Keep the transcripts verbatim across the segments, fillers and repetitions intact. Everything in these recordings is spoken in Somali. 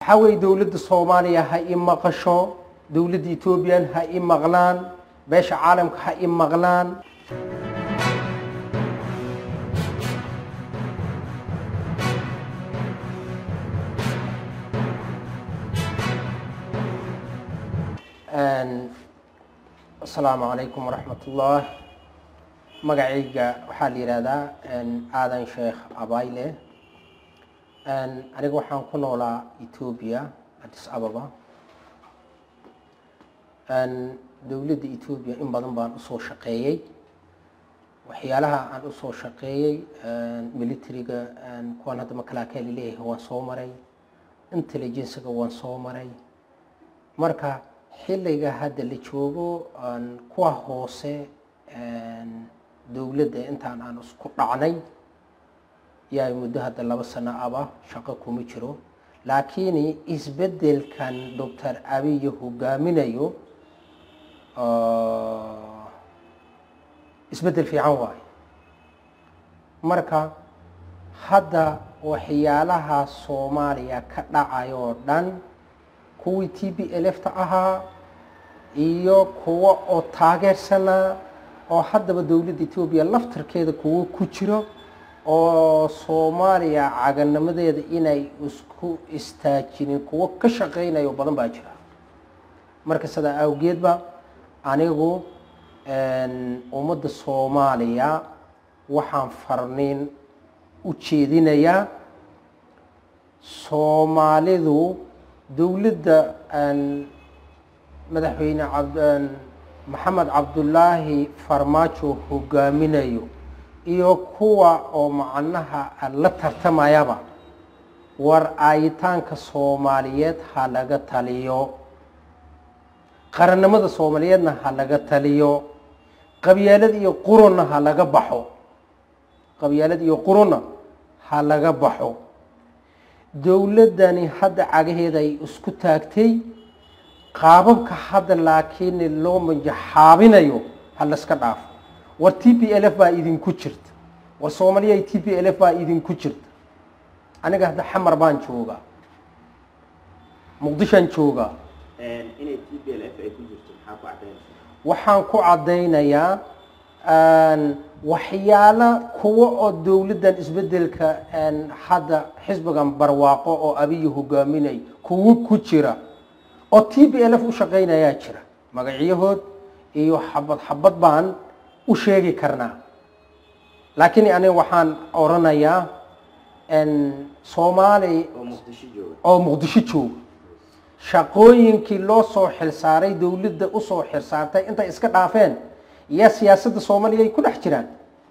حاول دولة الصومالية هاي مقشو دولة إثيوبيا هاي مغلان باش عالم هاي مغلان السلام عليكم ورحمة الله مقعيقة وحالي رادا آذان شيخ أبايلي أنا waxaan ku noolaa Ethiopia Addis Ababa dowladda Ethiopia in badan baan u soo shaqeeyay waxyaalaha aan u soo shaqeeyay militariga kuwan hadda makalaakaa leeyahay waan soo maray intelligence-ga waan soo maray marka xilliga hadda la joogo kuwa hoose dowladda intaan aan isku dhacnay yaa muddo hadda laba sano aba shaqo kuma jiro laakiin isbedelkan Doctor Abiy hogaaminayo isbedel fiican waay marka hadda waxyaalaha Soomaaliya ka dhacayo dhan kuwii T P L F ta ahaa iyo kuwa oo taageersana oo haddaba dowladda Ethiopia laftarkeeda kuwa ku jiro oo Soomaaliya cagannimadeeda inay isku istaajinin kuwa ka shaqeynayo badan baa jira marka sida awgeedba anigu ummadda Soomaaliya waxaan farniin u jeedinayaa Soomaalidu dowladda madaxweyne Cabd Maxamed Cabdullaahi Farmaajo hogaaminayo iyo kuwa oo macnaha la tartamayaba war aayitaanka Soomaaliyeed ha laga taliyo qarannimada Soomaaliyeedna ha laga taliyo qabyaalad iyo qurunna ha laga baxo qabyaalad iyo qurunna ha laga baxo dowladani hadda cagaheeda ay isku taagtay qaababka hadda laakiin loo manjaxaabinayo ha la iska dhaafo war T P L F baa idin ku jirta war Soomaaliya T P L F baa idin ku jirta aniga hadda xamar baan jooga muqdisho jooga ee inay T P L F ay ku jirto maxaa ku cadeynaysaa waxaan ku cadeynayaa aan waxyaala kuwa oo dowladdan isbedelka aan hadda xisbigan barwaaqo oo Abiy hogaaminay kuwa ku jira oo T P L F u shaqeynaya jira magaciyahood iyo xabad xabad baan u sheegi karnaa laakiin aniga waxaan oranayaa in Soomaali oo Muqdisho jooga oo Muqdisho jooga shaqooyinkii loo soo xilsaaray dowladda u soo xilsaartay inta iska dhaafeen iyo siyaasadda Soomaaliya ay ku dhex jiraan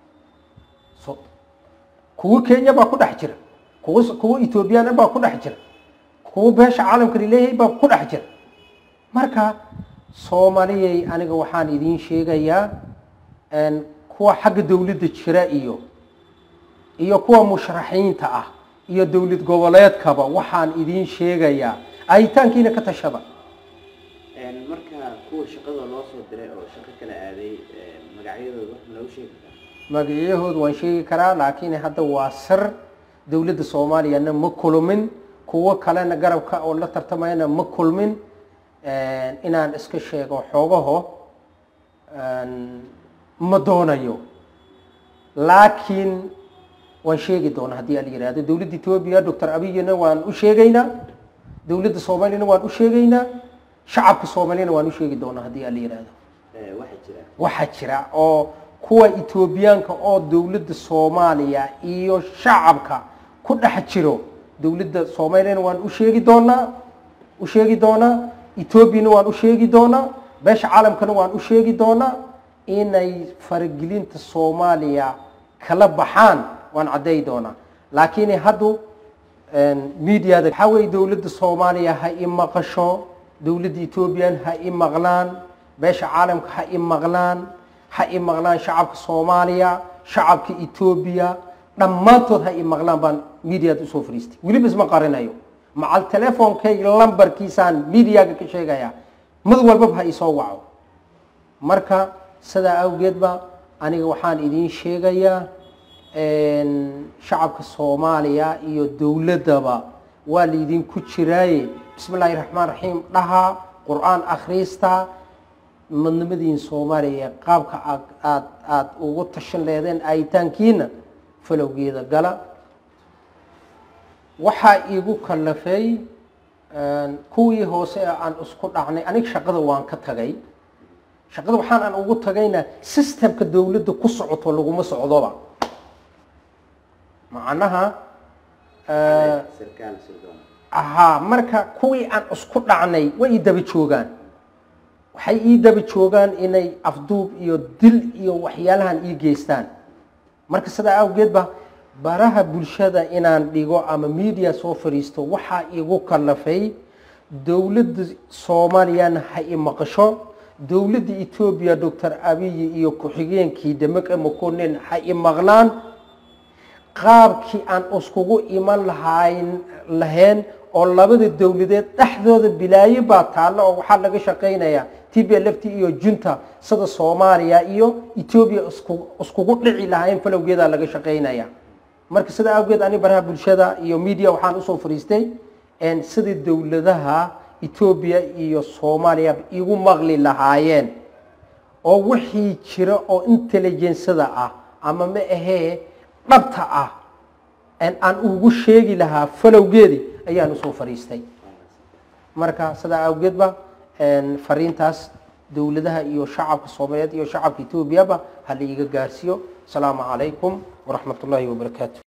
so kuwa Kenya baa ku dhex jira kuwa kuwa Ethiopia baa ku dhex jira kuwa beesha caalamka leeyahay baa ku dhex jira marka Soomaaliya aniga waxaan idin sheegayaa ان kuwa xagga dawladda jira iyo iyo kuwa musharaxiinta ah iyo dawlad goboleedkaba waxaan idin sheegayaa aytaankiina ka tashaba een marka kuwa shaqada loo soo diray oo shaqo kala aaday magacyadooda wax loo sheegi karaa magacyadooda waan sheegi karaa laakiin hadda waa sir dawladda Soomaaliya ma kulmin kuwa kalena garabka oo la tartamayna ma kulmin een inaan iska sheego xoogaho een ma doonayo laakiin waan sheegi doonaa hadii ay yiraahdo dawladda Ethiopia Doctor Abiyna waan u sheegaynaa dawladda Soomaaliya waan u sheegaynaa shacabka Soomaaliya waan u sheegi doonaa hadii ay yiraahdo ee waxa jira waxa jira oo kuwa Ethiopianka oo dawladda Soomaaliya iyo shacabka ku dhex jiro dawladda Soomaaliya waan u sheegi doonaa u sheegi doonaa Ethiopia waan u sheegi doonaa beesha caalamkana waan u sheegi doonaa inay fargelinta Soomaaliya kala baxaan waan cadeey doona laakiin haddu media-da xaway dawladda Soomaaliya ha i maqasho dawladda Ethiopia ha i maqlaan beesha caalamka ha i maqlaan ha i maqlaan shacabka Soomaaliya shacabka Ethiopia dhamaantood ha i maqlaan baan media-da soo fariistay wali bas ma qarinayo macal telefonkay lambarkiisaan media-ga ka sheegaya mid walba ha i soo waco marka sida awgeedba aniga waxaan idin sheegayaa in shacabka Soomaaliya iyo dawladaba والدين كتشراي بسم الله الرحمن الرحيم لها قرآن أخريستا من مدين سوماليا قابك آد آد آد وغطشن ليدين آيتان كينا فلو جيدا قلا وحا إيغو كاللفي كوي هوسي عن أسكت عني أنيك شقد وان كتغي شقد وحان أن أغو تغينا سيستم كدولد كسعط ولغو مسعودوبا معناها سركال سردون أها مركا كوي عن أسكت عني وإيدا بتشوغان وحي إيدا بتشوغان إني أفدوب إيو دل إيو وحيالهان إي جيستان مركا سدا أو جيد baraha bulshada inaan dhigo ama media soo fariisto waxa igu kalafay dawladda Soomaaliya ha imaqasho dawladda Ethiopia Doctor Abiy iyo ku-xigeenkii Demek Mokonnen ha imaqlaan qaabkii aan iskugu iman lahayn lahayn oo labada dawladeed dhaxdooda bilaayi baa taalo oo waxa laga shaqeynaya T B L F iyo junta sida Soomaaliya iyo Ethiopia iskugu dhici lahayn falowgeeda laga shaqeynaya marka sida awgeed ani baraha bulshada iyo media waxaan u soo fariistay in sida dawladaha Ethiopia iyo Soomaaliya igu maqli lahaayeen oo wixii jira oo intelligence-da ah ama ma ahee dhabta ah in aan ugu sheegi lahaa falowgeedi ayaan u soo fariistay marka sida awgeed ba in fariintaas dawladaha iyo shacabka Soomaaliyeed iyo shacabka Ethiopia ba hal iga gaarsiyo السلام عليكم ورحمة الله وبركاته.